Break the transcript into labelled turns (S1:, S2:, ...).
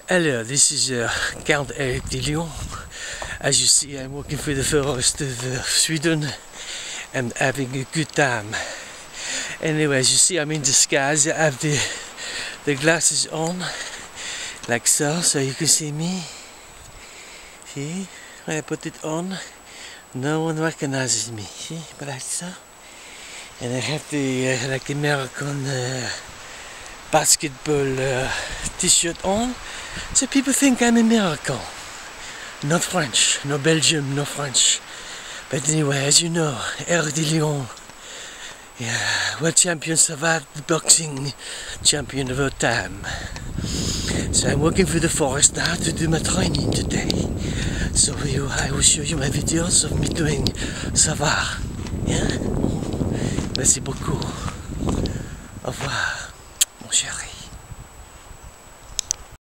S1: Hello, this is Count Eric de Leon. As you see, I'm walking through the forest of Sweden and having a good time. Anyway, as you see, I'm in disguise. I have the glasses on, like so you can see me. See, when I put it on, no one recognizes me. See, but like so. And I have the like American basketball t-shirt on, so people think I'm American, not French, no Belgium, no French. But anyway, as you know, Eric de Leon, yeah, world champion Savate, boxing champion of all time. So I'm walking through the forest now to do my training today. So I will show you my videos of me doing Savate. Yeah? Merci beaucoup. Au revoir, mon chéri.